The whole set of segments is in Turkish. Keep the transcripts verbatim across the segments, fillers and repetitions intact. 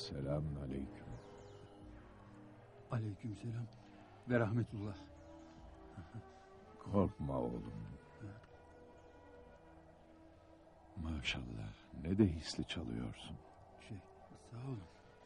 Selamun aleyküm. Aleykümselam ve rahmetullah. Korkma oğlum. Maşallah, ne de hisli çalıyorsun. Şey, sağ olun.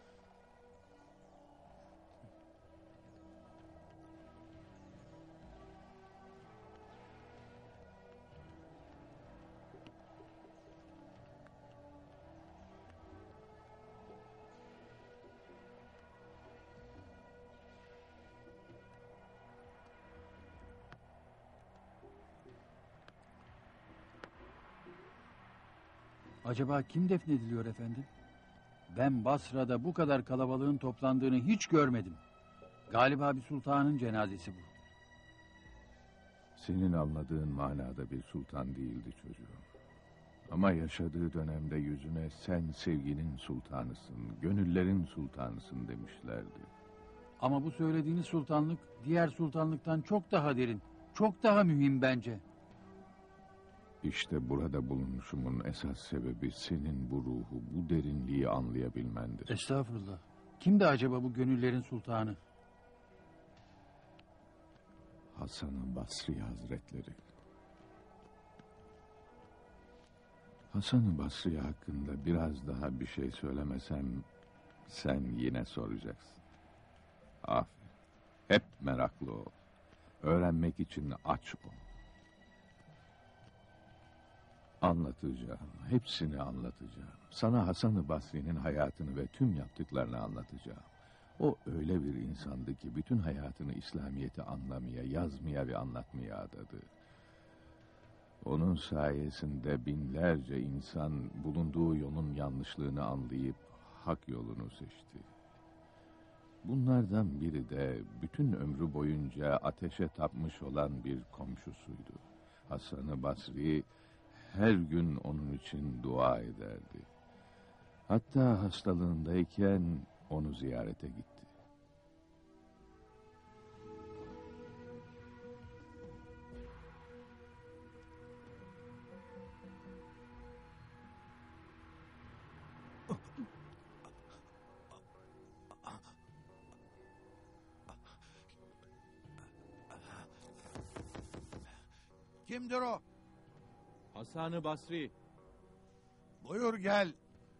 Acaba kim defnediliyor efendim? Ben Basra'da bu kadar kalabalığın toplandığını hiç görmedim. Galiba bir sultanın cenazesi bu. Senin anladığın manada bir sultan değildi çocuğum. Ama yaşadığı dönemde yüzüne sen sevginin sultanısın, gönüllerin sultanısın demişlerdi. Ama bu söylediğiniz sultanlık diğer sultanlıktan çok daha derin, çok daha mühim bence. İşte burada bulunuşumun esas sebebi senin bu ruhu, bu derinliği anlayabilmendir. Estağfurullah. Kimdi acaba bu gönüllerin sultanı? Hasan-ı Basri Hazretleri. Hasan-ı Basri hakkında biraz daha bir şey söylemesem sen yine soracaksın. Aferin. Hep meraklı ol. Öğrenmek için aç ol. Anlatacağım. Hepsini anlatacağım. Sana Hasan-ı Basri'nin hayatını ve tüm yaptıklarını anlatacağım. O öyle bir insandı ki bütün hayatını İslamiyet'i anlamaya, yazmaya ve anlatmaya adadı. Onun sayesinde binlerce insan bulunduğu yolun yanlışlığını anlayıp hak yolunu seçti. Bunlardan biri de bütün ömrü boyunca ateşe tapmış olan bir komşusuydu. Hasan-ı Basri her gün onun için dua ederdi. Hatta hastalığındayken onu ziyarete gitti. Kimdir o? Hasan-ı Basri. Buyur gel.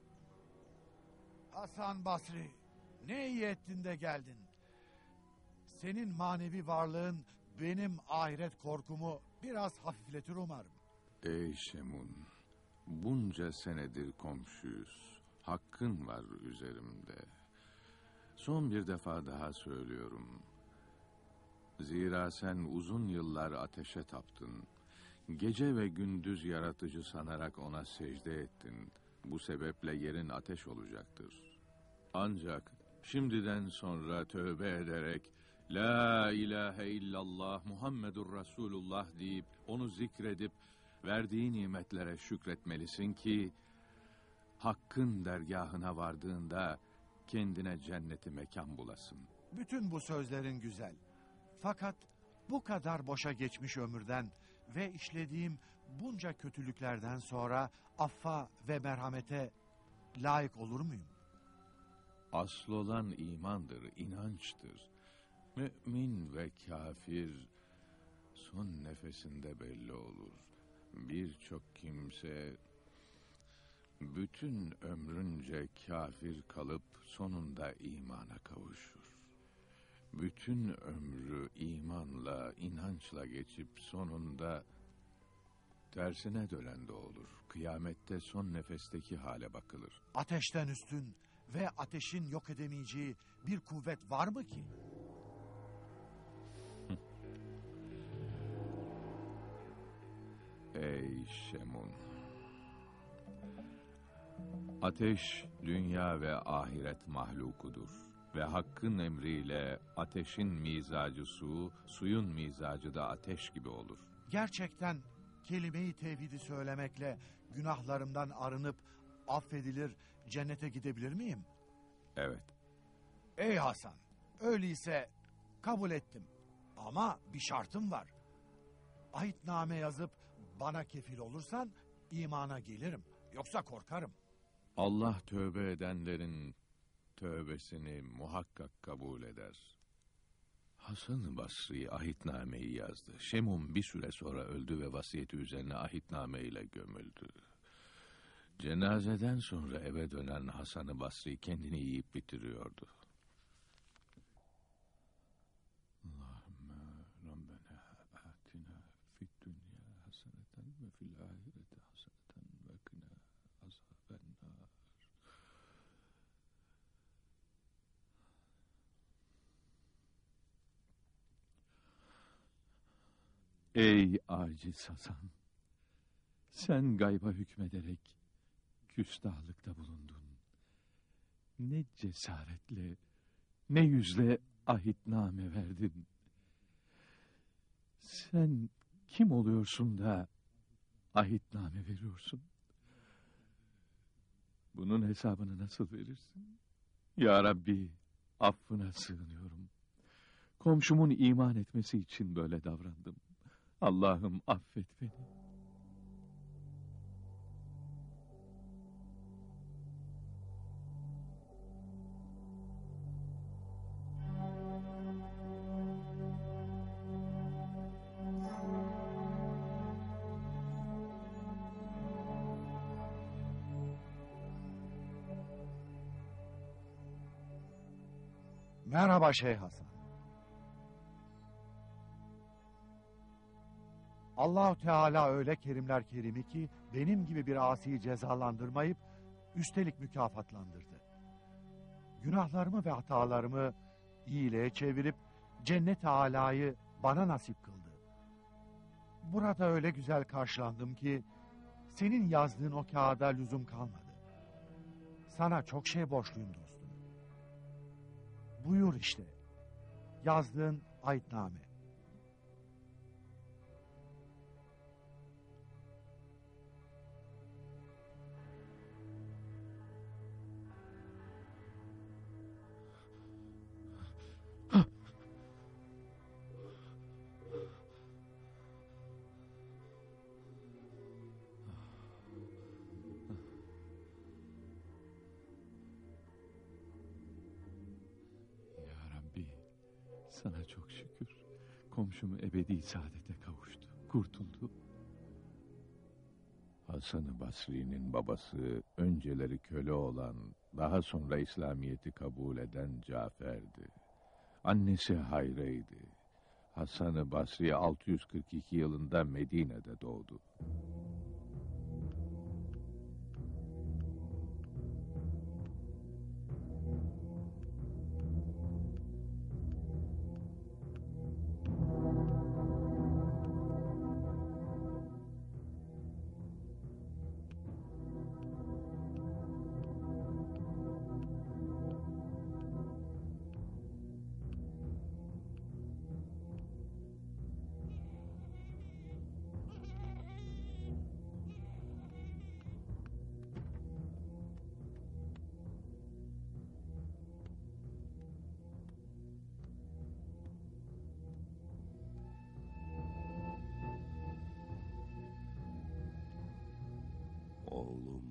Hasan Basri, ne iyi ettin de geldin. Senin manevi varlığın benim ahiret korkumu biraz hafifletir umarım. Ey Şemun, bunca senedir komşuyuz. Hakkın var üzerimde. Son bir defa daha söylüyorum. Zira sen uzun yıllar ateşe taptın. Gece ve gündüz yaratıcı sanarak ona secde ettin. Bu sebeple yerin ateş olacaktır. Ancak şimdiden sonra tövbe ederek La ilahe illallah Muhammedur Resulullah deyip onu zikredip verdiği nimetlere şükretmelisin ki Hakkın dergahına vardığında kendine cenneti mekan bulasın. Bütün bu sözlerin güzel. Fakat bu kadar boşa geçmiş ömürden ve işlediğim bunca kötülüklerden sonra affa ve merhamete layık olur muyum? Asıl olan imandır, inançtır. Mümin ve kafir son nefesinde belli olur. Birçok kimse bütün ömrünce kafir kalıp sonunda imana kavuşur. Bütün ömrü imanla, inançla geçip sonunda tersine dönen de olur. Kıyamette son nefesteki hale bakılır. Ateşten üstün ve ateşin yok edemeyeceği bir kuvvet var mı ki? Ey Şemun! Ateş, dünya ve ahiret mahlukudur. Ve Hakk'ın emriyle ateşin mizacı su, suyun mizacı da ateş gibi olur. Gerçekten kelime-i tevhidi söylemekle günahlarımdan arınıp affedilir, cennete gidebilir miyim? Evet. Ey Hasan, öyleyse kabul ettim. Ama bir şartım var. Ahitname yazıp bana kefil olursan imana gelirim. Yoksa korkarım. Allah tövbe edenlerin tövbesini muhakkak kabul eder. Hasan-ı Basri ahitnameyi yazdı. Şemun bir süre sonra öldü ve vasiyeti üzerine ahitname ile gömüldü. Cenazeden sonra eve dönen Hasan-ı Basri kendini yiyip bitiriyordu. Allahümme Rabbena atina fid dünya haseneten ve fil ahireti haseneten ve kina azabennar. Ey aciz Hasan! Sen gayba hükmederek küstahlıkta bulundun. Ne cesaretle, ne yüzle ahitname verdin. Sen kim oluyorsun da ahitname veriyorsun? Bunun hesabını nasıl verirsin? Ya Rabbi, affına sığınıyorum. Komşumun iman etmesi için böyle davrandım. Allah'ım affet beni. Merhaba Şeyh Hasan. Allahu Teala öyle kerimler kerimi ki benim gibi bir asiyi cezalandırmayıp üstelik mükafatlandırdı. Günahlarımı ve hatalarımı iyiliğe çevirip cennet-i âlâyı bana nasip kıldı. Burada öyle güzel karşılandım ki senin yazdığın o kağıda lüzum kalmadı. Sana çok şey borçluyum dostum. Buyur işte, yazdığın ahitname. Sana çok şükür. Komşum ebedi saadete kavuştu. Kurtuldu. Hasan-ı Basri'nin babası önceleri köle olan, daha sonra İslamiyet'i kabul eden Cafer'di. Annesi Hayre'ydi. Hasan-ı Basri altı yüz kırk iki yılında Medine'de doğdu. Oğlum.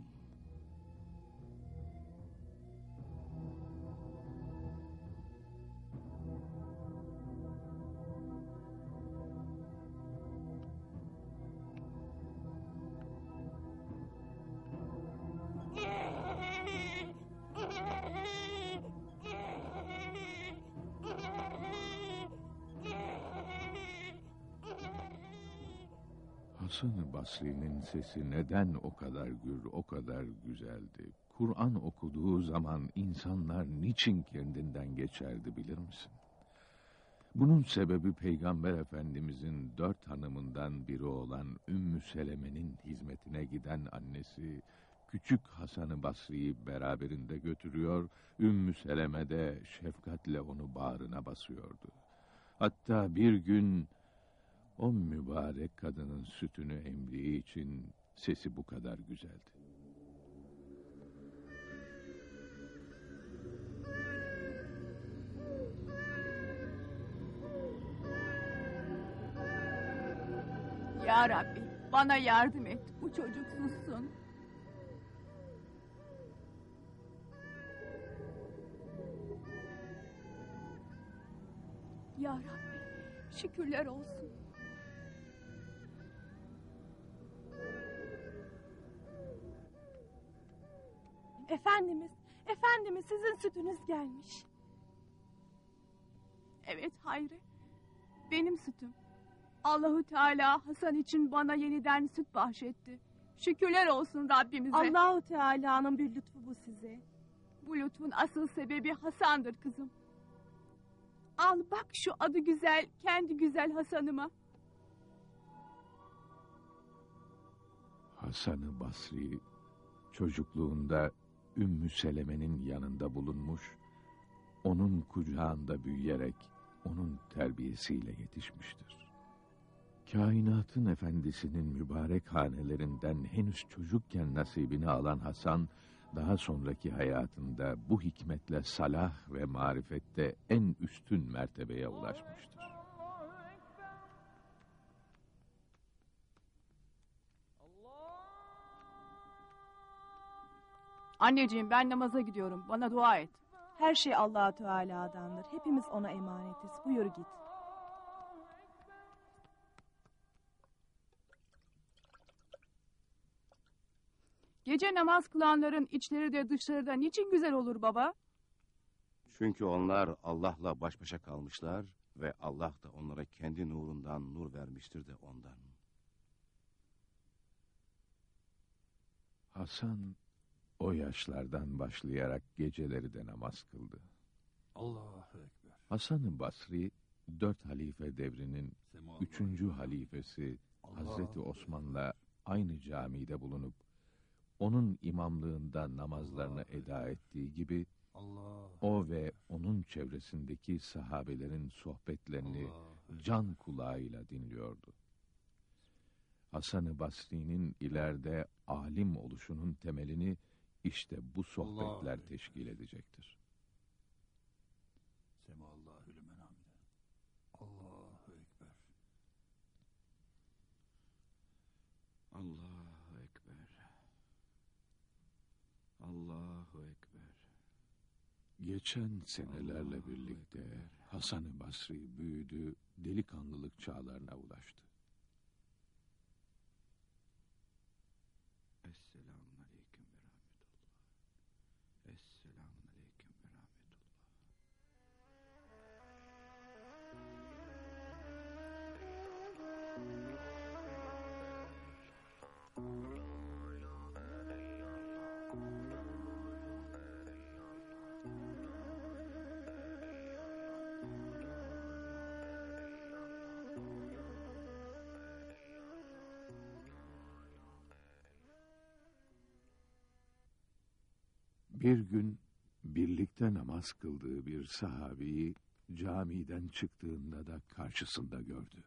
Hasan-ı Basri'nin sesi neden o kadar gür, o kadar güzeldi? Kur'an okuduğu zaman insanlar niçin kendinden geçerdi bilir misin? Bunun sebebi Peygamber Efendimizin dört hanımından biri olan Ümmü Seleme'nin hizmetine giden annesi, küçük Hasan-ı Basri'yi beraberinde götürüyor, Ümmü Seleme de şefkatle onu bağrına basıyordu. Hatta bir gün o mübarek kadının sütünü emdiği için sesi bu kadar güzeldi. Ya Rabbi, bana yardım et. Bu çocuk sussun. Ya Rabbi, şükürler olsun. Efendimiz, efendimiz sizin sütünüz gelmiş. Evet Hayri, benim sütüm. Allahu Teala Hasan için bana yeniden süt bahşetti. Şükürler olsun Rabbimize. Allahu Teala'nın bir lütfu bu size. Bu lütfun asıl sebebi Hasan'dır kızım. Al bak şu adı güzel, kendi güzel Hasan'ıma. Hasan-ı Basri çocukluğunda Ümmü Seleme'nin yanında bulunmuş, onun kucağında büyüyerek onun terbiyesiyle yetişmiştir. Kainatın efendisinin mübarek hanelerinden henüz çocukken nasibini alan Hasan, daha sonraki hayatında bu hikmetle salah ve marifette en üstün mertebeye ulaşmıştır. Anneciğim ben namaza gidiyorum, bana dua et. Her şey Allah Teala'dandır. Hepimiz ona emanetiz. Buyur git. Gece namaz kılanların içleri de dışları da niçin güzel olur baba? Çünkü onlar Allah'la baş başa kalmışlar ve Allah da onlara kendi nurundan nur vermiştir de ondan. Hasan o yaşlardan başlayarak geceleri de namaz kıldı. Allahu Ekber. Hasan-ı Basri, dört halife devrinin üçüncü halifesi Hazreti Osman'la aynı camide bulunup, onun imamlığında namazlarını eda ettiği gibi, o ve onun çevresindeki sahabelerin sohbetlerini can kulağıyla dinliyordu. Hasan-ı Basri'nin ileride alim oluşunun temelini işte bu sohbetler teşkil edecektir. Semallahu lümen hamide. Allahu Ekber. Allahu Ekber. Allahu Ekber. Geçen senelerle birlikte Hasan-ı Basri büyüdü, delikanlılık çağlarına ulaştı. Esselamun Aleyküm ve Rahmetullah. Esselamun Aleyküm ve Rahmetullah. Bir gün birlikte namaz kıldığı bir sahabeyi camiden çıktığında da karşısında gördü.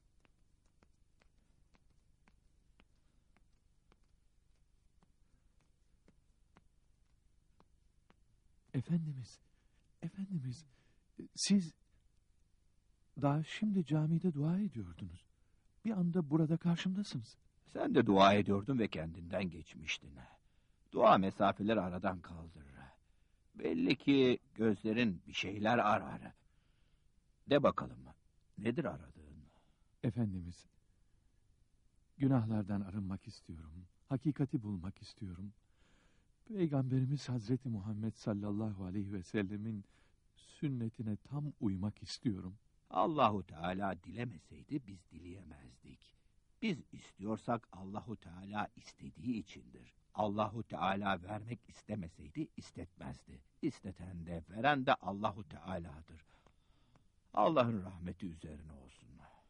Efendimiz, Efendimiz, siz daha şimdi camide dua ediyordunuz. Bir anda burada karşımdasınız. Sen de dua ediyordun ve kendinden geçmiştin. Dua mesafeleri aradan kaldır. Belli ki gözlerin bir şeyler arar. De bakalım, nedir aradığın? Efendimiz, günahlardan arınmak istiyorum. Hakikati bulmak istiyorum. Peygamberimiz Hazreti Muhammed sallallahu aleyhi ve sellemin sünnetine tam uymak istiyorum. Allahu Teala dilemeseydi biz dileyemezdik. Biz istiyorsak Allahu Teala istediği içindir. Allahu Teala vermek istemeseydi istetmezdi. İsteten de veren de Allahu Teala'dır. Allah'ın rahmeti üzerine olsun.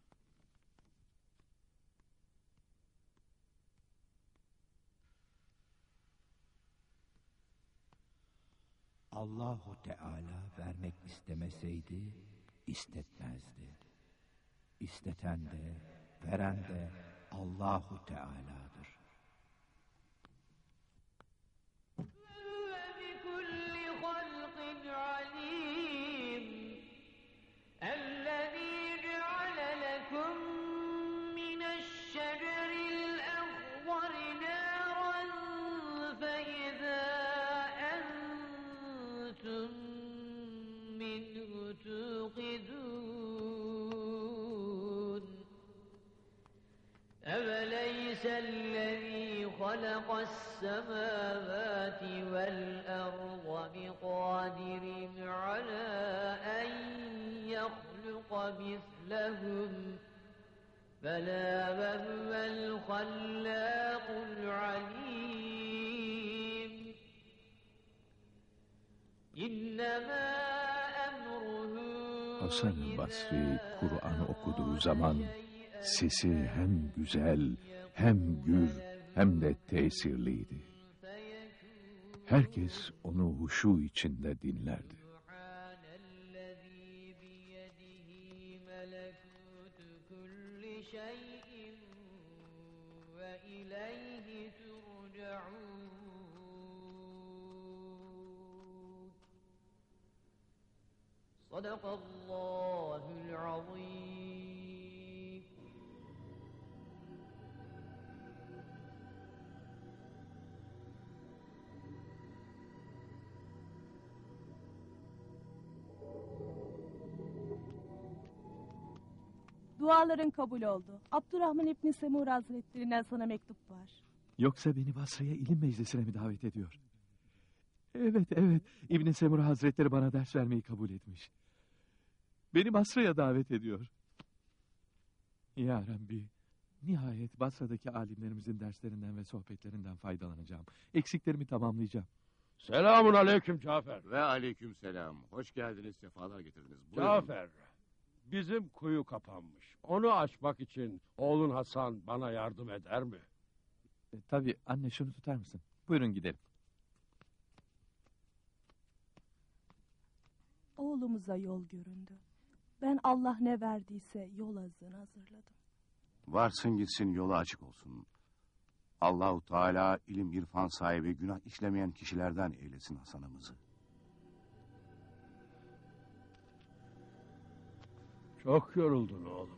Allahu Teala vermek istemeseydi istetmezdi. İsteten de veren de Allahu Teala'dır. منه توقدون الذي خلق السماوات والأرض بقادر على أن يخلق مثلهم بلى وهو الخلاق العليم إنما أمره Hasan-ı Basri Kur'an okuduğu zaman sesi hem güzel, hem gür, hem de tesirliydi. Herkes onu huşu içinde dinlerdi. Sadakallahul azim. Duaların kabul oldu. Abdurrahman İbni Semur Hazretlerinden sana mektup var. Yoksa beni Basra'ya ilim meclisine mi davet ediyor? Evet, evet. İbn-i Semur Hazretleri bana ders vermeyi kabul etmiş. Beni Basra'ya davet ediyor. Ya Rabbi, nihayet Basra'daki alimlerimizin derslerinden ve sohbetlerinden faydalanacağım. Eksiklerimi tamamlayacağım. Selamun aleyküm Cafer. Ve aleyküm selam. Hoş geldiniz, sefalar getirdiniz. Buyurun. Cafer, bizim kuyu kapanmış. Onu açmak için oğlun Hasan bana yardım eder mi? E, tabii anne, şunu tutar mısın? Buyurun gidelim. Oğlumuza yol göründü. Ben Allah ne verdiyse yol azığını hazırladım. Varsın gitsin, yolu açık olsun. Allahu Teala ilim irfan sahibi, günah işlemeyen kişilerden eylesin Hasan'ımızı. Çok yoruldun oğlum.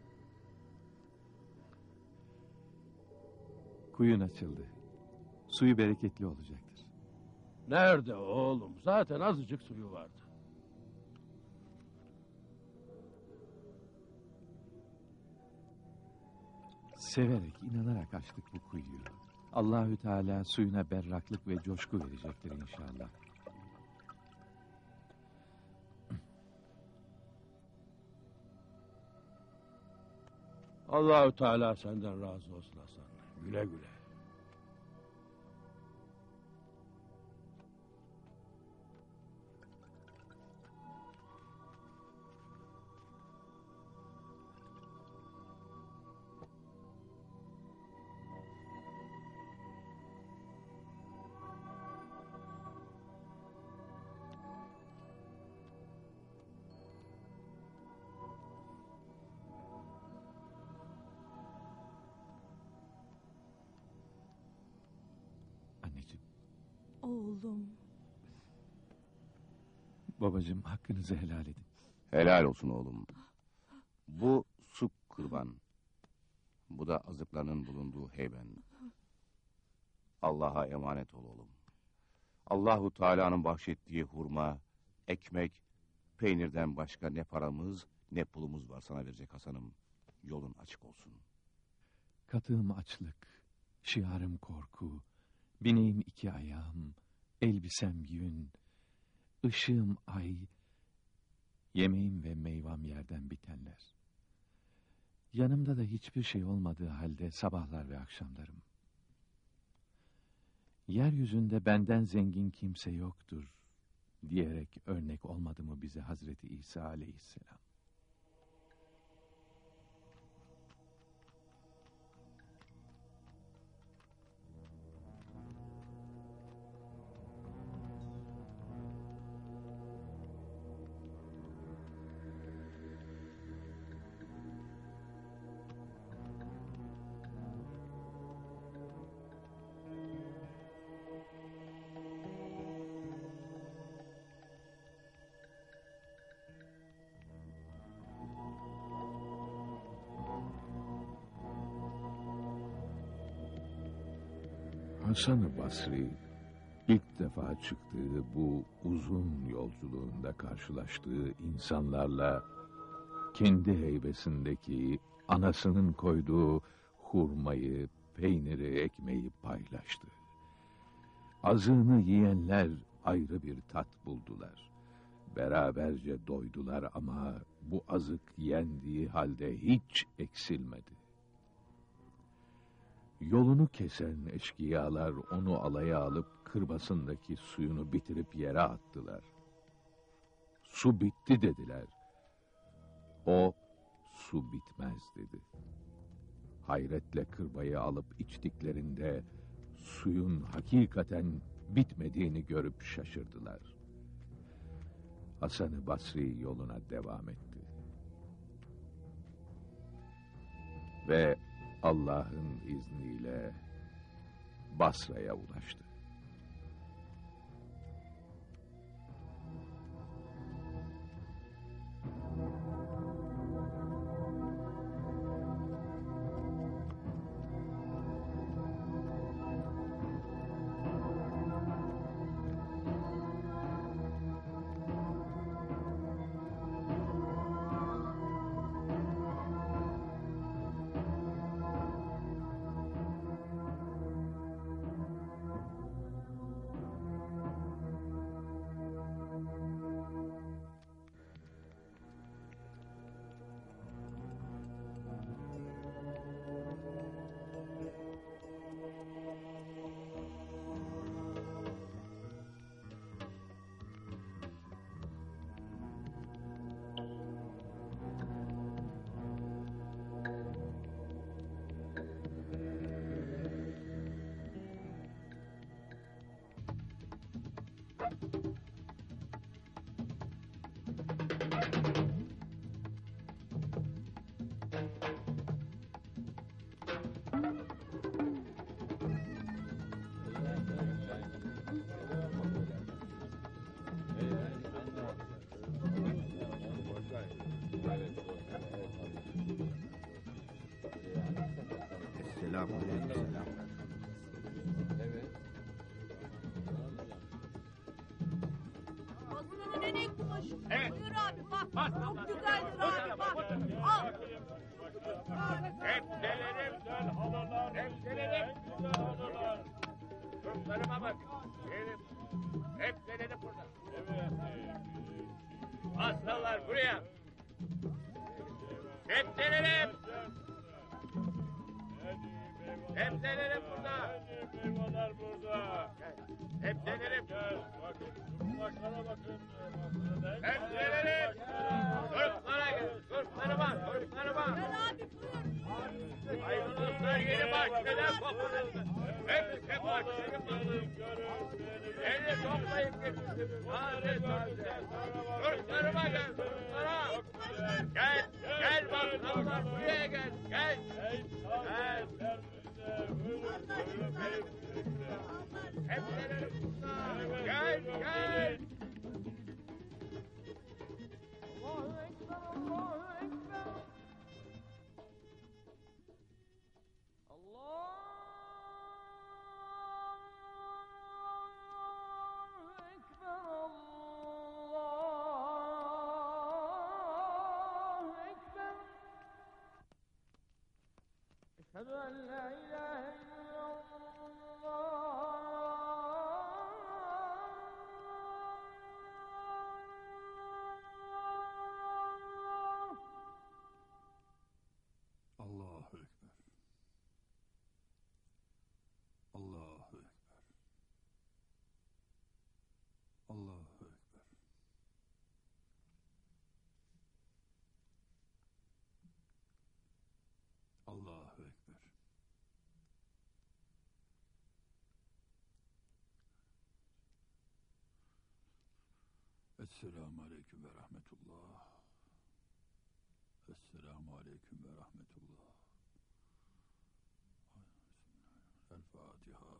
Kuyun açıldı. Suyu bereketli olacaktır. Nerede oğlum? Zaten azıcık suyu vardı. Severek, inanarak açtık bu kuyuyu. Allahü Teala suyuna berraklık ve coşku verecektir inşallah. Allahü Teala senden razı olsun Hasan. Güle güle. Anneciğim, Oğlum. babacığım, hakkınızı helal edin. Helal olsun oğlum. Bu su kırban. Bu da azıklarının bulunduğu heyben. Allah'a emanet ol oğlum. Allahu Teala'nın bahşettiği hurma, ekmek, peynirden başka ne paramız ne pulumuz var sana verecek Hasan'ım. Yolun açık olsun. Katığım açlık, şiarım korku, bineğim iki ayağım, elbisem yün, ışığım ay, yemeğim ve meyvam yerden bitenler. Yanımda da hiçbir şey olmadığı halde sabahlar ve akşamlarım. Yeryüzünde benden zengin kimse yoktur diyerek örnek olmadı mı bize Hazreti İsa aleyhisselam? Hasan-ı Basri ilk defa çıktığı bu uzun yolculuğunda karşılaştığı insanlarla kendi heybesindeki anasının koyduğu hurmayı, peyniri, ekmeği paylaştı. Azığını yiyenler ayrı bir tat buldular. Beraberce doydular ama bu azık yendiği halde hiç eksilmedi. Yolunu kesen eşkıyalar onu alaya alıp kırbasındaki suyunu bitirip yere attılar. Su bitti dediler. O, su bitmez dedi. Hayretle kırbayı alıp içtiklerinde suyun hakikaten bitmediğini görüp şaşırdılar. Hasan-ı Basri yoluna devam etti. Ve Allah'ın izniyle Basra'ya ulaştı. Selamünaleyküm. Aslında ne kumaş? Evet. Buyur abi bak. Bak. Çok güzeldir abi bak. Al. Hepselerim güzel halılar. Hepselerim güzel halılar. Çocuklarıma bak. Benim. Hepselerim burada. Evet. Aslanlar buraya. Hepselerim. Hepselerim burada. Meyveler burada. Hepselerim. Başlara bakın. Hepselerim. Çocuklara gel. Çocuklarıma. Çocuklarıma. Gel abi buyur. Aydınlıklar yeni bahçeler koparıldı. Hepsi bahçenin elini toplayıp getirdim. Taze taze. Çocuklarıma gel. Çocuklara. Gel. Gel bakalım. Buraya gel. Gel. Gel. Hepsleri gel. Gel. Allahu Ekber. Allahu Ekber. Allahu Ekber. Allahu Ekber. Eşhedü en la ilahe illallah. Allahu Ekber. Allahu Ekber. Allahu Ekber. Allahu Ekber. Esselamu Aleyküm ve Rahmetullah. Esselamu Aleyküm ve Rahmetullah. El Fatiha.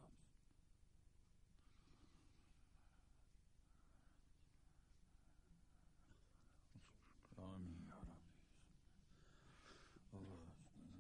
Amin ya Rabbi. Allah.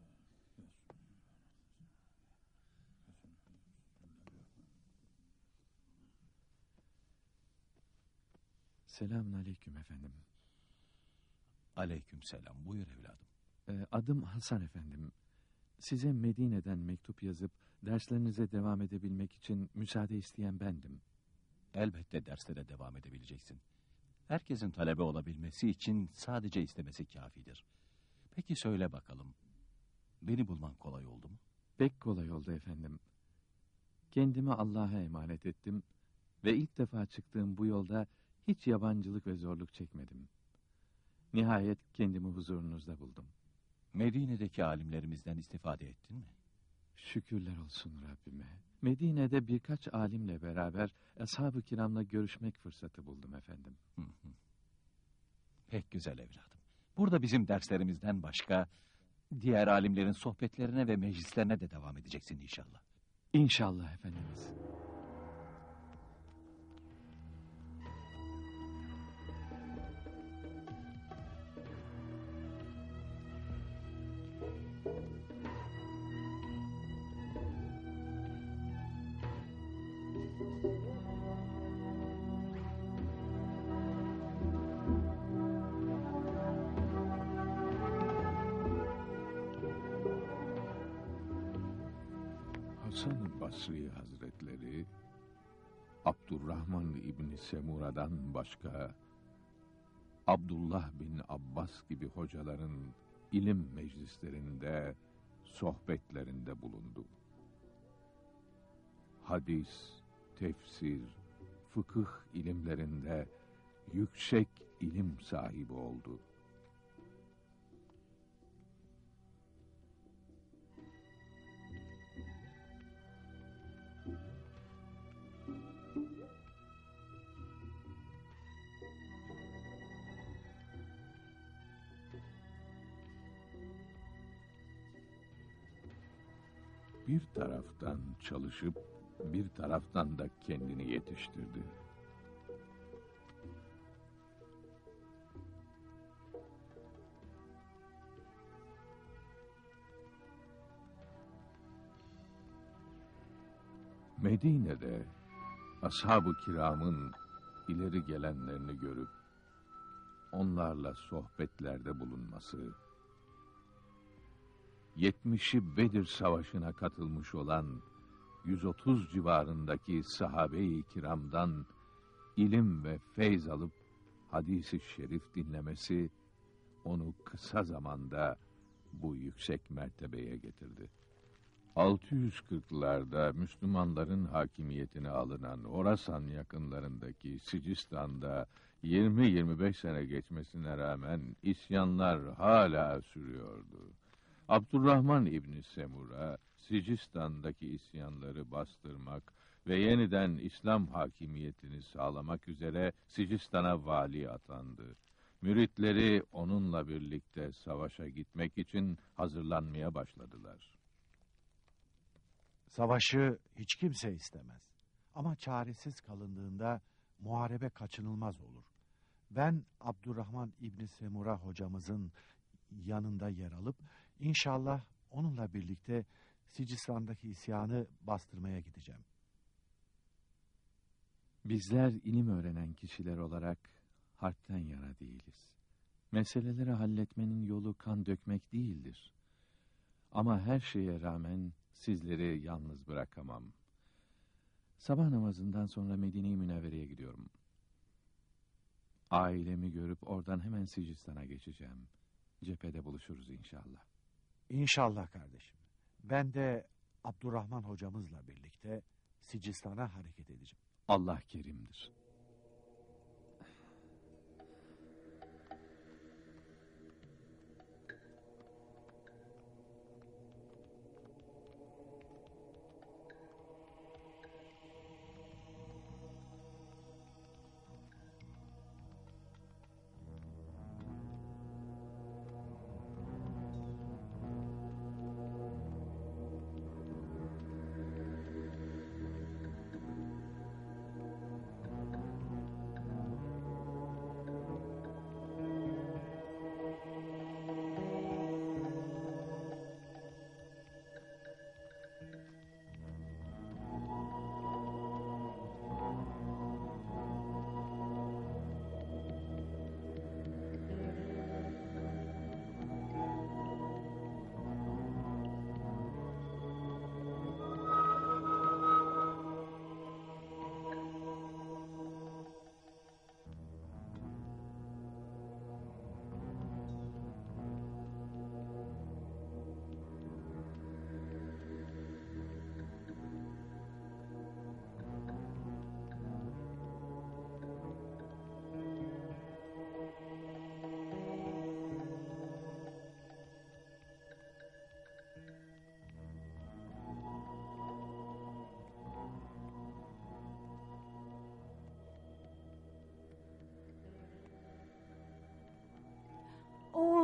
Selamünaleyküm efendim. Aleykümselam. Buyur evladım. Ee, adım Hasan efendim. Size Medine'den mektup yazıp derslerinize devam edebilmek için müsaade isteyen bendim. Elbette derslere devam edebileceksin. Herkesin talebe olabilmesi için sadece istemesi kafidir. Peki söyle bakalım, beni bulman kolay oldu mu? Pek kolay oldu efendim. Kendimi Allah'a emanet ettim ve ilk defa çıktığım bu yolda hiç yabancılık ve zorluk çekmedim. Nihayet kendimi huzurunuzda buldum. Medine'deki alimlerimizden istifade ettin mi? Şükürler olsun Rabbime. Medine'de birkaç alimle beraber ashab-ı kiramla görüşmek fırsatı buldum efendim. Hı hı. Pek güzel evladım. Burada bizim derslerimizden başka diğer alimlerin sohbetlerine ve meclislerine de devam edeceksin inşallah. İnşallah efendimiz. Hasan-ı Basri Hazretleri, Abdurrahman İbni Semura'dan başka, Abdullah bin Abbas gibi hocaların ilim meclislerinde, sohbetlerinde bulundu. Hadis, tefsir, fıkıh ilimlerinde yüksek ilim sahibi oldu. Bir taraftan çalışıp bir taraftan da kendini yetiştirdi. Medine'de ashab-ı kiramın ileri gelenlerini görüp onlarla sohbetlerde bulunması, yetmişi Bedir Savaşı'na katılmış olan yüz otuz civarındaki sahabe-i kiramdan ilim ve feyz alıp hadis-i şerif dinlemesi onu kısa zamanda bu yüksek mertebeye getirdi. altı yüz kırklarda Müslümanların hakimiyetine alınan Orasan yakınlarındaki Sicistan'da yirmi yirmi beş sene geçmesine rağmen isyanlar hala sürüyordu. Abdurrahman İbni Semura, Sicistan'daki isyanları bastırmak ve yeniden İslam hakimiyetini sağlamak üzere Sicistan'a vali atandı. Müritleri onunla birlikte savaşa gitmek için hazırlanmaya başladılar. Savaşı hiç kimse istemez. Ama çaresiz kalındığında muharebe kaçınılmaz olur. Ben Abdurrahman İbni Semura hocamızın yanında yer alıp İnşallah onunla birlikte Sicistan'daki isyanı bastırmaya gideceğim. Bizler ilim öğrenen kişiler olarak harpten yana değiliz. Meseleleri halletmenin yolu kan dökmek değildir. Ama her şeye rağmen sizleri yalnız bırakamam. Sabah namazından sonra Medine-i Münevvere'ye gidiyorum. Ailemi görüp oradan hemen Sicistan'a geçeceğim. Cephede buluşuruz inşallah. İnşallah kardeşim. Ben de Abdurrahman hocamızla birlikte Sicistan'a hareket edeceğim. Allah kerimdir.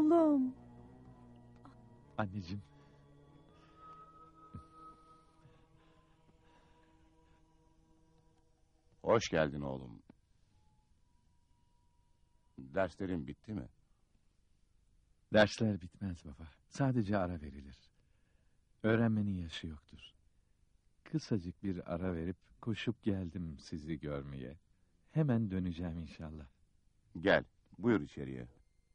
Oğlum. Anneciğim. Hoş geldin oğlum. Derslerin bitti mi? Dersler bitmez baba. Sadece ara verilir. Öğrenmenin yaşı yoktur. Kısacık bir ara verip koşup geldim sizi görmeye. Hemen döneceğim inşallah. Gel, buyur içeriye.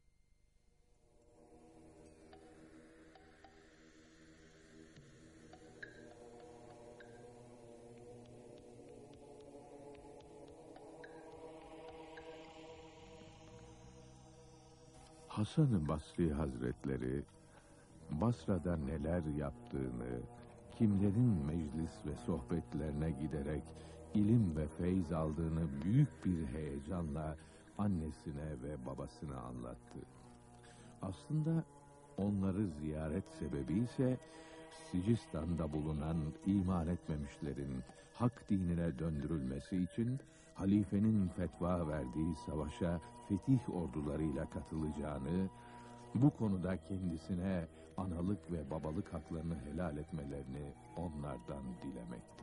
Hasan-ı Basri Hazretleri Basra'da neler yaptığını, kimlerin meclis ve sohbetlerine giderek ilim ve feyz aldığını büyük bir heyecanla annesine ve babasına anlattı. Aslında onları ziyaret sebebi ise Sicistan'da bulunan iman etmemişlerin hak dinine döndürülmesi için halifenin fetva verdiği savaşa fetih ordularıyla katılacağını, bu konuda kendisine analık ve babalık haklarını helal etmelerini onlardan dilemekti.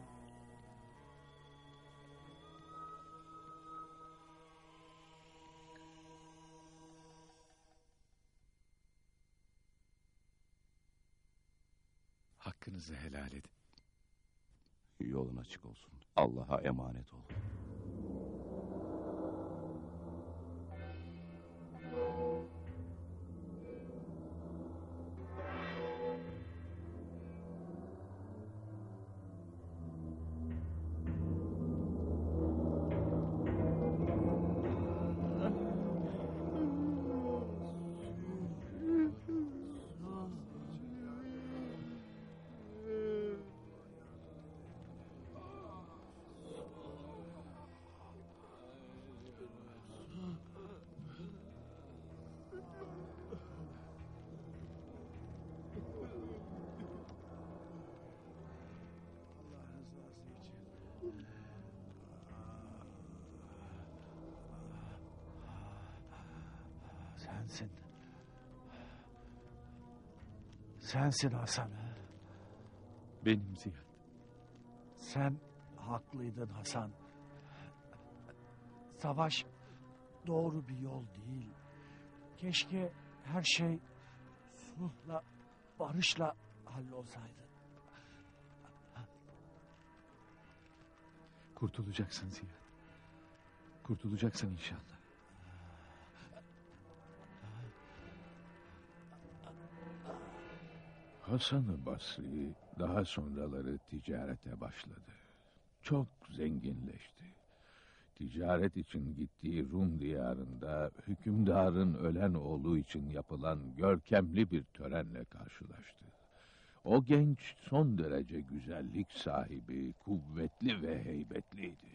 Hakkınızı helal edin. Yolun açık olsun. Allah'a emanet ol. Sensin. Sensin Hasan. Benim Ziyad. Sen haklıydın Hasan. Savaş doğru bir yol değil. Keşke her şey sulhla, barışla hallolsaydı. Kurtulacaksın Ziyad. Kurtulacaksın inşallah. Hasan-ı Basri daha sonraları ticarete başladı. Çok zenginleşti. Ticaret için gittiği Rum diyarında hükümdarın ölen oğlu için yapılan görkemli bir törenle karşılaştı. O genç son derece güzellik sahibi, kuvvetli ve heybetliydi.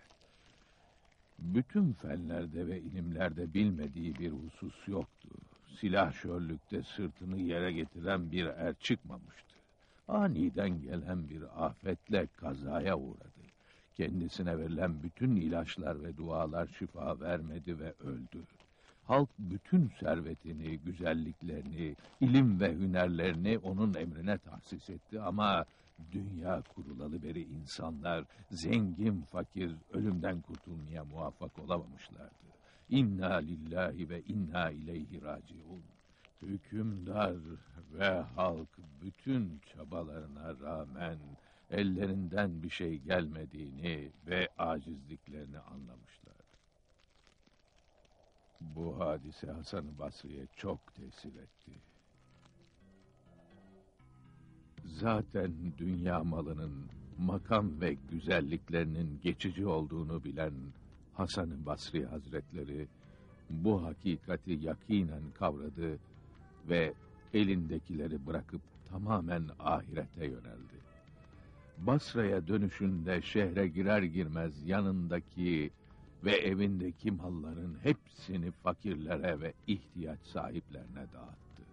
Bütün fenlerde ve ilimlerde bilmediği bir husus yoktu. Silahşörlükte sırtını yere getiren bir er çıkmamıştı. Aniden gelen bir afetle kazaya uğradı. Kendisine verilen bütün ilaçlar ve dualar şifa vermedi ve öldü. Halk bütün servetini, güzelliklerini, ilim ve hünerlerini onun emrine tahsis etti ama dünya kurulalı beri insanlar zengin fakir ölümden kurtulmaya muvaffak olamamışlardı. İnna lillahi ve inna ileyhi raciun. Hükümdar ve halk bütün çabalarına rağmen ellerinden bir şey gelmediğini ve acizliklerini anlamışlar. Bu hadise Hasan-ı Basri'ye çok tesir etti. Zaten dünya malının, makam ve güzelliklerinin geçici olduğunu bilen Hasan-ı Basri Hazretleri bu hakikati yakinen kavradı ve elindekileri bırakıp tamamen ahirete yöneldi. Basra'ya dönüşünde şehre girer girmez yanındaki ve evindeki malların hepsini fakirlere ve ihtiyaç sahiplerine dağıttı.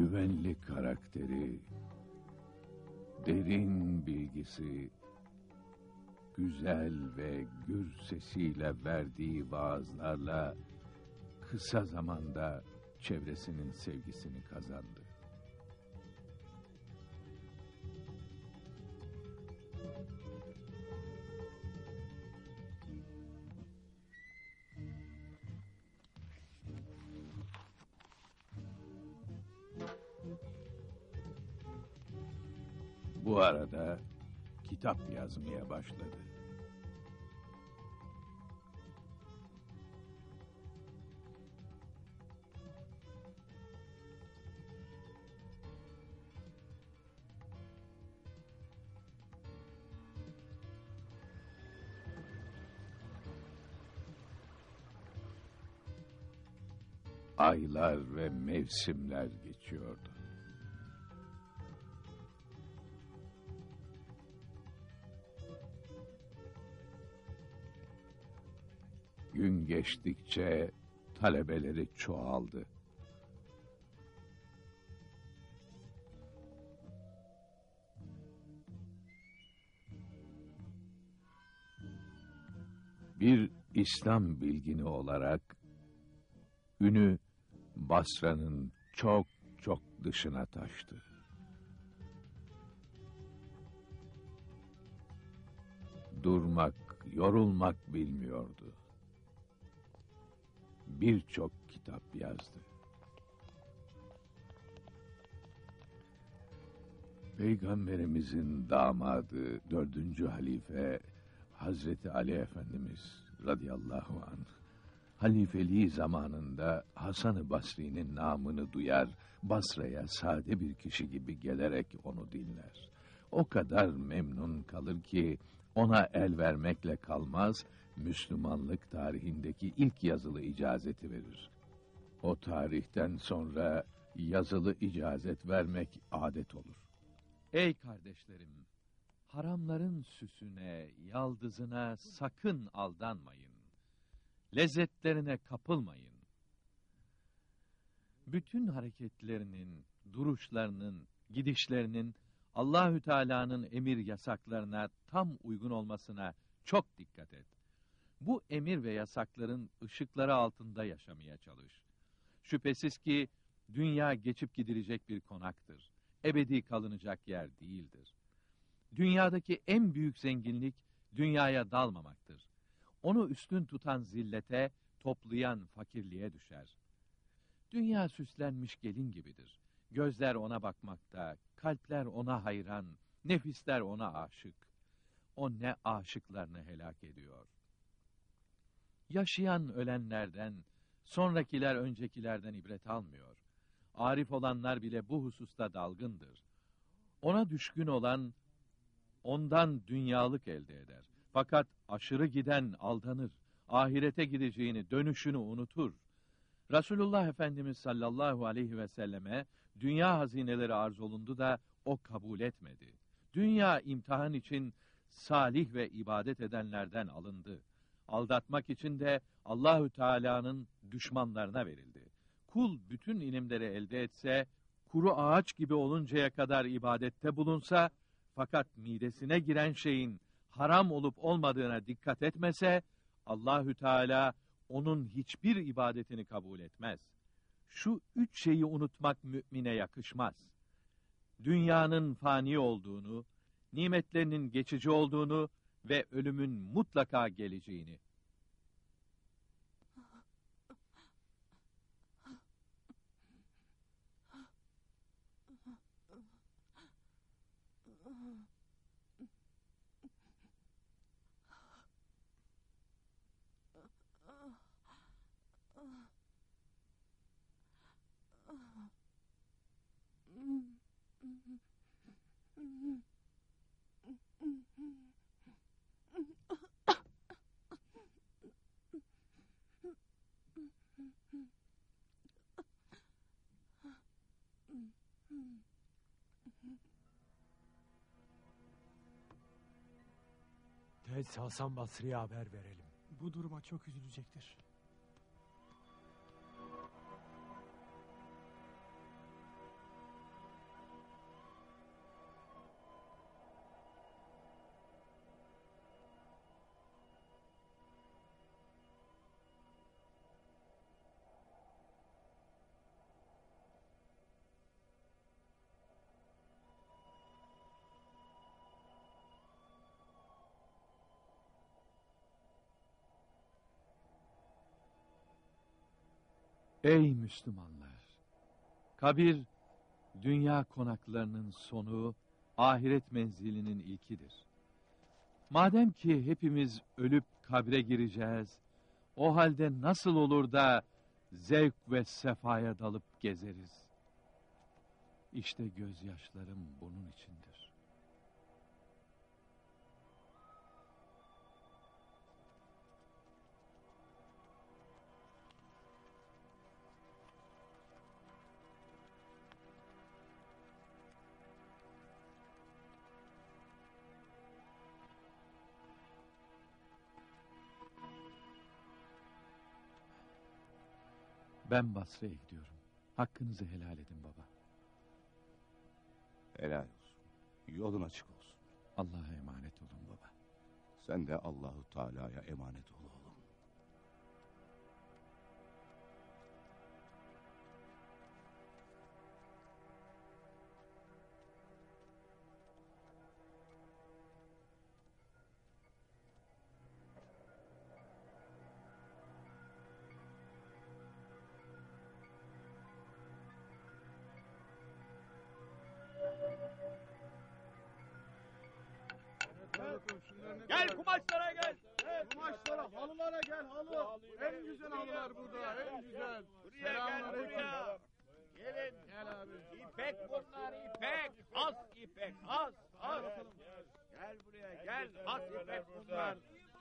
güvenli karakteri, derin bilgisi, güzel ve gür sesiyle verdiği vaazlarla kısa zamanda çevresinin sevgisini kazandı. Bu arada kitap yazmaya başladı. Aylar ve mevsimler geçiyordu. Gün geçtikçe talebeleri çoğaldı. Bir İslam bilgini olarak ünü Basra'nın çok çok dışına taştı. Durmak, yorulmak bilmiyordu. Birçok kitap yazdı. Peygamberimizin damadı dördüncü halife Hazreti Ali Efendimiz radıyallahu anh, halifeliği zamanında Hasan-ı Basri'nin namını duyar, Basra'ya sade bir kişi gibi gelerek onu dinler. O kadar memnun kalır ki ona el vermekle kalmaz, Müslümanlık tarihindeki ilk yazılı icazeti verir. O tarihten sonra yazılı icazet vermek adet olur. Ey kardeşlerim! Haramların süsüne, yaldızına sakın aldanmayın. Lezzetlerine kapılmayın. Bütün hareketlerinin, duruşlarının, gidişlerinin Allahü Teala'nın emir yasaklarına tam uygun olmasına çok dikkat et. Bu emir ve yasakların ışıkları altında yaşamaya çalış. Şüphesiz ki dünya geçip gidilecek bir konaktır. Ebedi kalınacak yer değildir. Dünyadaki en büyük zenginlik dünyaya dalmamaktır. Onu üstün tutan zillete, toplayan fakirliğe düşer. Dünya süslenmiş gelin gibidir. Gözler ona bakmakta, kalpler ona hayran, nefisler ona aşık. O ne aşıklarını helak ediyor. Yaşayan ölenlerden, sonrakiler öncekilerden ibret almıyor. Arif olanlar bile bu hususta dalgındır. Ona düşkün olan, ondan dünyalık elde eder. Fakat aşırı giden aldanır. Ahirete gideceğini, dönüşünü unutur. Resulullah Efendimiz sallallahu aleyhi ve selleme dünya hazineleri arz olundu da o kabul etmedi. Dünya imtihan için salih ve ibadet edenlerden alındı. Aldatmak için de Allahü Teala'nın düşmanlarına verildi. Kul bütün ilimleri elde etse, kuru ağaç gibi oluncaya kadar ibadette bulunsa, fakat midesine giren şeyin haram olup olmadığına dikkat etmese, Allahü Teala onun hiçbir ibadetini kabul etmez. Şu üç şeyi unutmak mümine yakışmaz. Dünyanın fani olduğunu, nimetlerinin geçici olduğunu ve ölümün mutlaka geleceğini. Tez Hasan Basri'ye haber verelim. Bu duruma çok üzülecektir. Ey Müslümanlar! Kabir, dünya konaklarının sonu, ahiret menzilinin ilkidir. Madem ki hepimiz ölüp kabre gireceğiz, o halde nasıl olur da zevk ve sefaya dalıp gezeriz? İşte gözyaşlarım bunun içindir. Ben Basra'ya gidiyorum. Hakkınızı helal edin baba. Helal olsun. Yolun açık olsun. Allah'a emanet olun baba. Sen de Allahu Teala'ya emanet ol oğlum. Gel kumaşlara gel. Kumaşlara, halılara gel halı. En güzel halılar burada, en güzel. Selamünaleyküm. Gelin. Gel abi. İpek bunlar, ipek. Az ipek, az, az. Gel buraya, gel. Az ipek bunlar.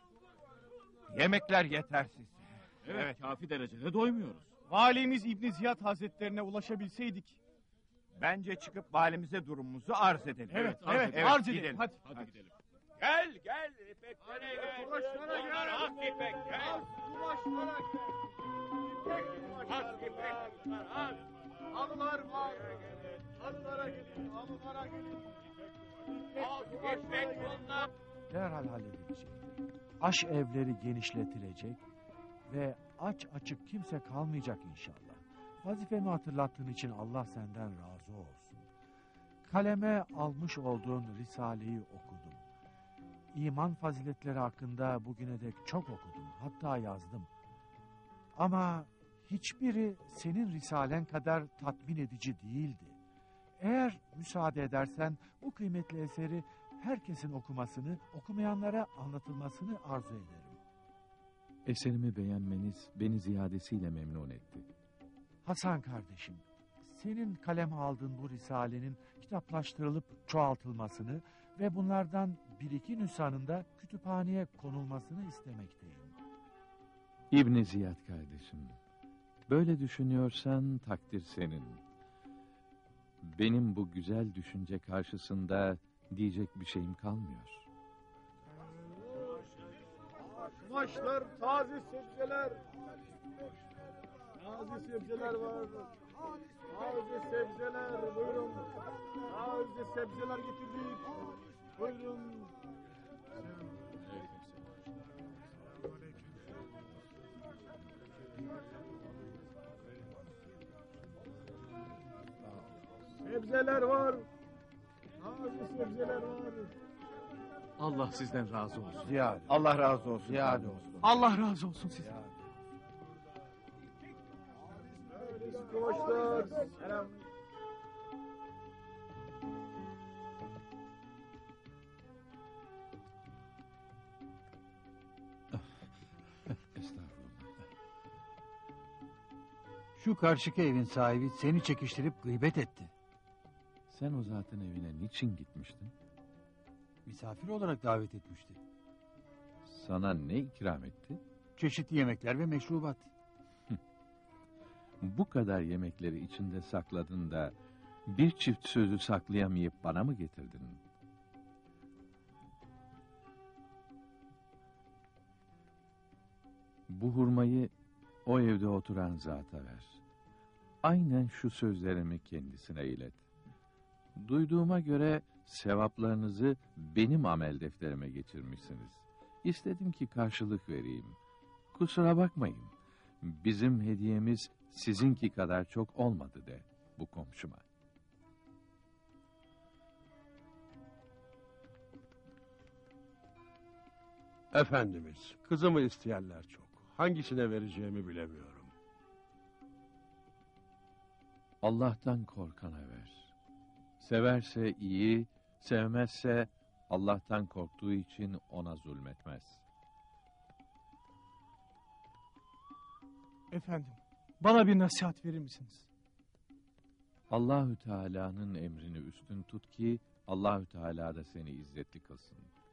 Yemekler yetersiz. Evet, evet, kafi derecede doymuyoruz. Valimiz İbn Ziyad Hazretlerine ulaşabilseydik. Bence çıkıp valimize durumumuzu arz edelim. Evet, evet, evet, evet arz edelim. gidelim. Hadi, Hadi, hadi gidelim. Gel, gel. İpeklere gel. Kumaşlara gel. Az ipek, gel. Az kumaşlara gel. İpek, az ipek bunlar, az. Halılar var. Halılara gidin, halılara gidin. Az ipek bunlar. Derhal halledilecek. Aş evleri genişletilecek ve aç açık kimse kalmayacak inşallah. Vazifemi hatırlattığın için Allah senden razı olsun. Kaleme almış olduğun Risale'yi okudum. İman faziletleri hakkında bugüne dek çok okudum, hatta yazdım. Ama hiçbiri senin Risalen kadar tatmin edici değildi. Eğer müsaade edersen bu kıymetli eseri herkesin okumasını, okumayanlara anlatılmasını arzu ederim. Eserimi beğenmeniz beni ziyadesiyle memnun etti. Hasan kardeşim, senin kaleme aldığın bu Risale'nin kitaplaştırılıp çoğaltılmasını ve bunlardan bir iki nüshanın da kütüphaneye konulmasını istemekteyim. İbn Ziyad kardeşim, böyle düşünüyorsan takdir senin. Benim bu güzel düşünce karşısında diyecek bir şeyim kalmıyor. Kumaşlar, taze sebzeler. Taze sebzeler var. Taze sebzeler, buyurun. Taze sebzeler getirdik. Buyurun. Sebzeler var. Taze sebzeler var. Allah sizden razı olsun. Ziyade. Allah razı olsun. Ziyade olsun. Allah razı olsun size. Kumaşlar, selam. Estağfurullah. Şu karşıki evin sahibi seni çekiştirip gıybet etti. Sen o zatın evine niçin gitmiştin? Misafir olarak davet etmişti. Sana ne ikram etti? Çeşitli yemekler ve meşrubat. Bu kadar yemekleri içinde sakladın da bir çift sözü saklayamayıp bana mı getirdin? Bu hurmayı o evde oturan zata ver. Aynen şu sözlerimi kendisine ilet. Duyduğuma göre sevaplarınızı benim amel defterime geçirmişsiniz. İstedim ki karşılık vereyim. Kusura bakmayın. Bizim hediyemiz sizinki kadar çok olmadı de bu komşuma. Efendimiz, kızımı isteyenler çok. Hangisine vereceğimi bilemiyorum. Allah'tan korkana ver. Severse iyi, sevmezse Allah'tan korktuğu için ona zulmetmez. Efendim, bana bir nasihat verir misiniz? Allahü Teala'nın emrini üstün tut ki Allahü Teala da seni izzetli kılsın.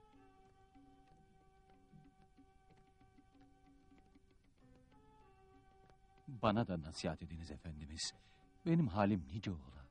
Bana da nasihat ediniz efendimiz. Benim halim nice ola.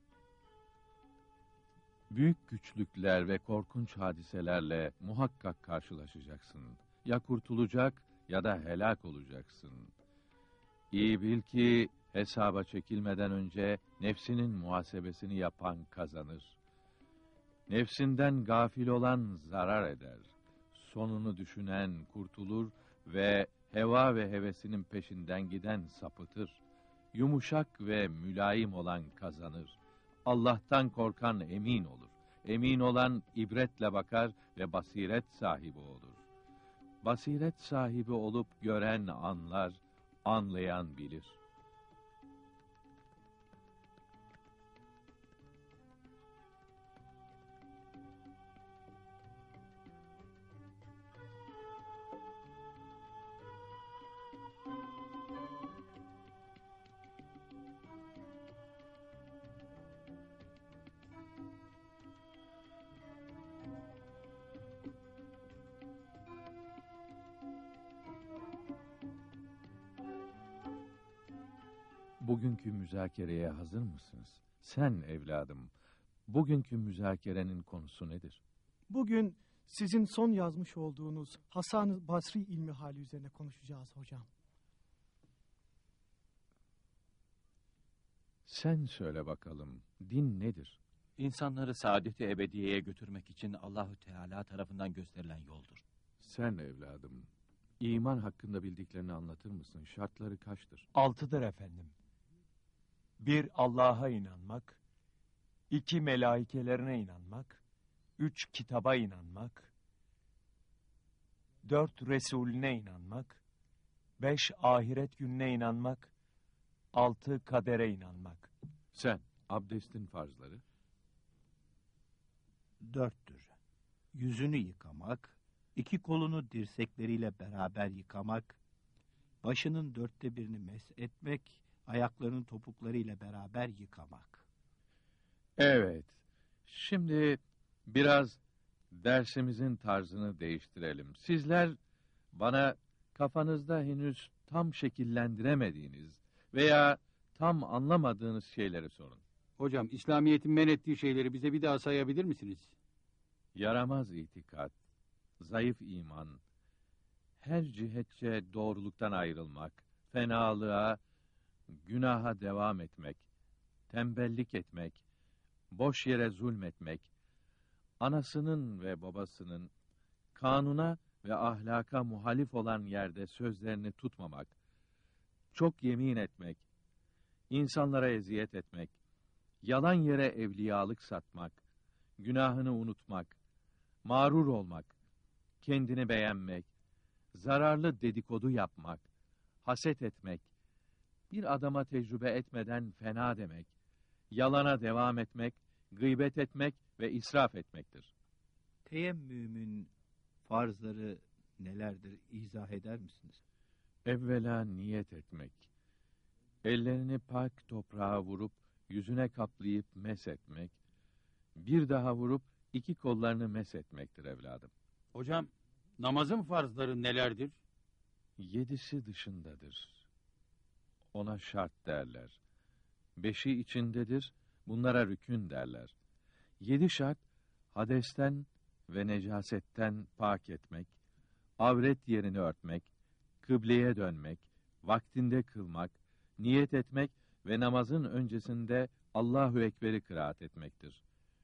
Büyük güçlükler ve korkunç hadiselerle muhakkak karşılaşacaksın. Ya kurtulacak ya da helak olacaksın. İyi bil ki hesaba çekilmeden önce nefsinin muhasebesini yapan kazanır. Nefsinden gafil olan zarar eder. Sonunu düşünen kurtulur ve heva ve hevesinin peşinden giden sapıtır. Yumuşak ve mülayim olan kazanır. Allah'tan korkan emin olur. Emin olan ibretle bakar ve basiret sahibi olur. Basiret sahibi olup gören anlar, anlayan bilir. Bugünkü müzakereye hazır mısınız? Sen evladım, bugünkü müzakerenin konusu nedir? Bugün sizin son yazmış olduğunuz Hasan-ı Basri ilmi hali üzerine konuşacağız hocam. Sen söyle bakalım, din nedir? İnsanları saadet-i ebediyeye götürmek için Allahü Teala tarafından gösterilen yoldur. Sen evladım, iman hakkında bildiklerini anlatır mısın? Şartları kaçtır? Altıdır efendim. Bir, Allah'a inanmak. İki, melaikelerine inanmak. Üç, kitaba inanmak. Dört, Resulüne inanmak. Beş, ahiret gününe inanmak. Altı, kadere inanmak. Sen, abdestin farzları? Dörttür. Yüzünü yıkamak, iki kolunu dirsekleriyle beraber yıkamak, başının dörtte birini mesh etmek, ayaklarının topuklarıyla beraber yıkamak. Evet, şimdi biraz dersimizin tarzını değiştirelim. Sizler bana kafanızda henüz tam şekillendiremediğiniz veya tam anlamadığınız şeyleri sorun. Hocam, İslamiyet'in men ettiği şeyleri bize bir daha sayabilir misiniz? Yaramaz itikat, zayıf iman, her cihetçe doğruluktan ayrılmak, fenalığa, günaha devam etmek, tembellik etmek, boş yere zulmetmek, anasının ve babasının kanuna ve ahlaka muhalif olan yerde sözlerini tutmamak, çok yemin etmek, insanlara eziyet etmek, yalan yere evliyalık satmak, günahını unutmak, mağrur olmak, kendini beğenmek, zararlı dedikodu yapmak, haset etmek, bir adama tecrübe etmeden fena demek, yalana devam etmek, gıybet etmek ve israf etmektir. Teyemmümün farzları nelerdir, izah eder misiniz? Evvela niyet etmek, ellerini pak toprağa vurup yüzüne kaplayıp meshetmek, bir daha vurup iki kollarını meshetmektir evladım. Hocam, namazın farzları nelerdir? Yedisi dışındadır. Ona şart derler. Beşi içindedir, bunlara rükün derler. Yedi şart, hadesten ve necasetten pak etmek, avret yerini örtmek, kıbleye dönmek, vaktinde kılmak, niyet etmek ve namazın öncesinde Allahu Ekber'i kıraat etmektir.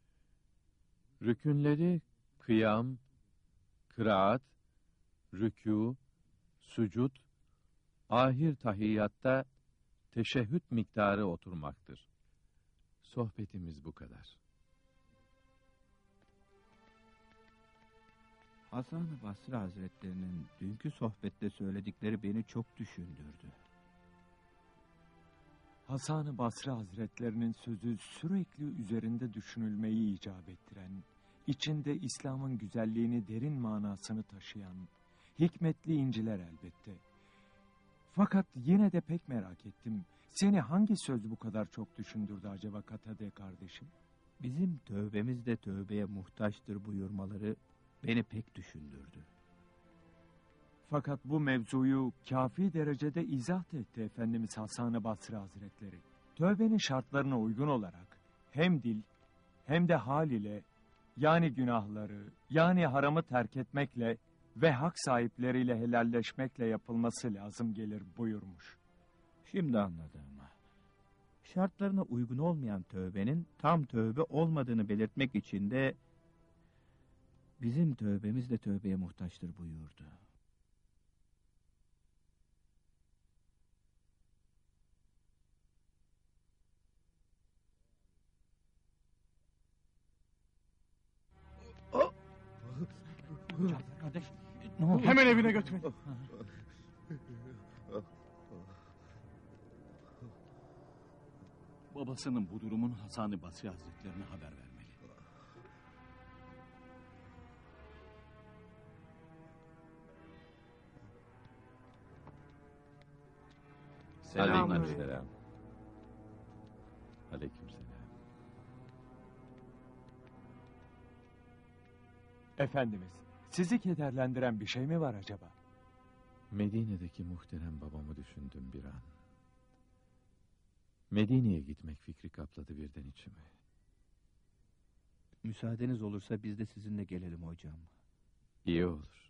Rükünleri kıyam, kıraat, rükû, sucud, ahir tahiyyatta teşehhüd miktarı oturmaktır. Sohbetimiz bu kadar. Hasan-ı Basri Hazretlerinin dünkü sohbette söyledikleri beni çok düşündürdü. Hasan-ı Basri Hazretlerinin sözü sürekli üzerinde düşünülmeyi icap ettiren, içinde İslam'ın güzelliğini derin manasını taşıyan, hikmetli inciler elbette. Fakat yine de pek merak ettim. Seni hangi söz bu kadar çok düşündürdü acaba Katade kardeşim? Bizim tövbemiz de tövbeye muhtaçtır buyurmaları beni pek düşündürdü. Fakat bu mevzuyu kafi derecede izah etti Efendimiz Hasan-ı Basri Hazretleri. Tövbenin şartlarına uygun olarak hem dil hem de hal ile, yani günahları, yani haramı terk etmekle ve hak sahipleriyle helalleşmekle yapılması lazım gelir buyurmuş. Şimdi anladım. Şartlarına uygun olmayan tövbenin tam tövbe olmadığını belirtmek için de bizim tövbemiz de tövbeye muhtaçtır buyurdu. Kardeş, ne oldu? Hemen evine götürün. Babasının bu durumun Hasan-ı Basri Hazretlerine haber vermeli. Selamünaleyküm. Aleykümselam. Efendimiz, sizi kederlendiren bir şey mi var acaba? Medine'deki muhterem babamı düşündüm bir an. Medine'ye gitmek fikri kapladı birden içimi. Müsaadeniz olursa biz de sizinle gelelim hocam. İyi olur.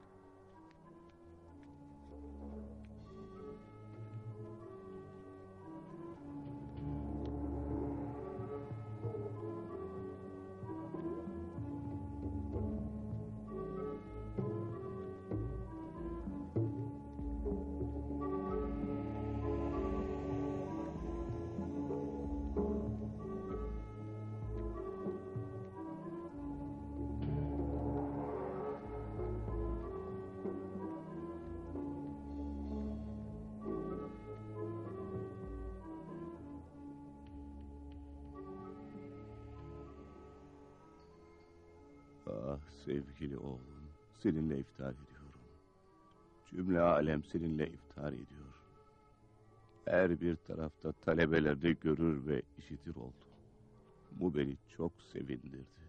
Ah sevgili oğlum, seninle iftar ediyorum. Cümle alem seninle iftar ediyor. Her bir tarafta talebelerde görür ve işitir oldu. Bu beni çok sevindirdi.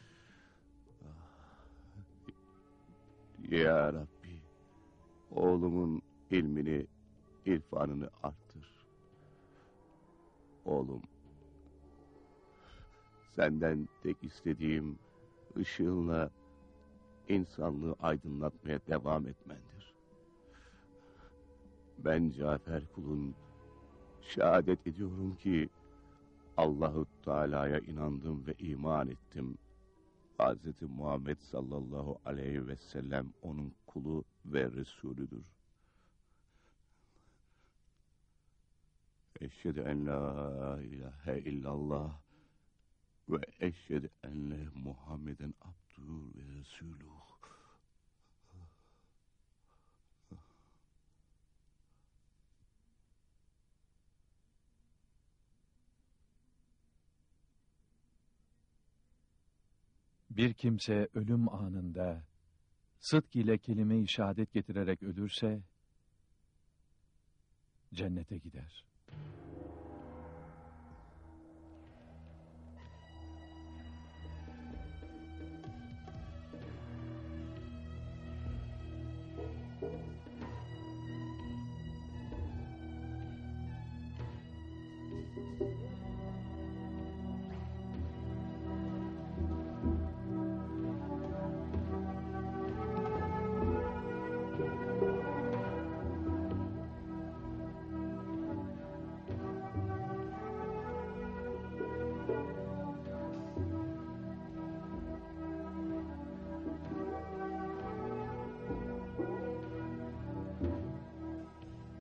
Ah. Ya Rabbi, oğlumun ilmini, irfanını arttır. Oğlum, senden tek istediğim ışığınla insanlığı aydınlatmaya devam etmendir. Ben Cafer kulun şehadet ediyorum ki Allahu Teala'ya inandım ve iman ettim. Hazreti Muhammed sallallahu aleyhi ve sellem onun kulu ve Resulüdür. Eşhedü en la ilahe illallah ve eşhedü enne Muhammeden abduhu ve resuluh. Bir kimse ölüm anında sıdk ile kelime-i şehadet getirerek ölürse cennete gider.